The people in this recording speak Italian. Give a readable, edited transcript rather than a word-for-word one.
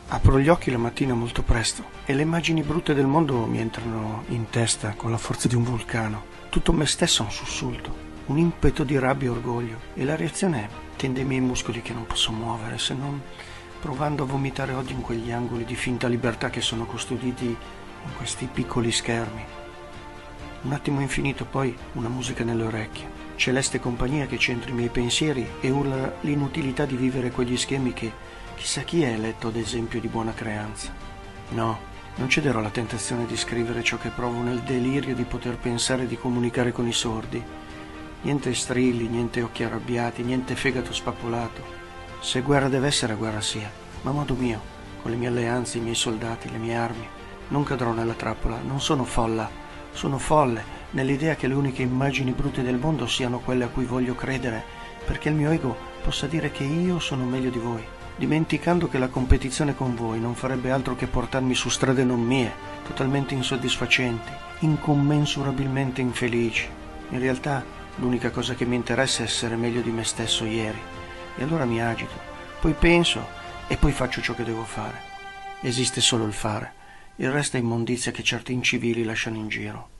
Apro gli occhi la mattina molto presto e le immagini brutte del mondo mi entrano in testa con la forza di un vulcano. Tutto me stesso ha un sussulto, un impeto di rabbia e orgoglio, e la reazione tende ai miei muscoli che non posso muovere se non provando a vomitare odio in quegli angoli di finta libertà che sono custoditi in questi piccoli schermi. Un attimo infinito, poi una musica nelle orecchie, celeste compagnia che centra i miei pensieri e urla l'inutilità di vivere quegli schemi che chissà chi è eletto ad esempio di buona creanza. No, non cederò alla tentazione di scrivere ciò che provo nel delirio di poter pensare e di comunicare con i sordi. Niente strilli, niente occhi arrabbiati, niente fegato spappolato. Se guerra deve essere, guerra sia, ma a modo mio, con le mie alleanze, i miei soldati, le mie armi. Non cadrò nella trappola, non sono folla, sono folle nell'idea che le uniche immagini brutte del mondo siano quelle a cui voglio credere, perché il mio ego possa dire che io sono meglio di voi, dimenticando che la competizione con voi non farebbe altro che portarmi su strade non mie, totalmente insoddisfacenti, incommensurabilmente infelici. In realtà l'unica cosa che mi interessa è essere meglio di me stesso ieri, e allora mi agito, poi penso e poi faccio ciò che devo fare. Esiste solo il fare, il resto è immondizia che certi incivili lasciano in giro.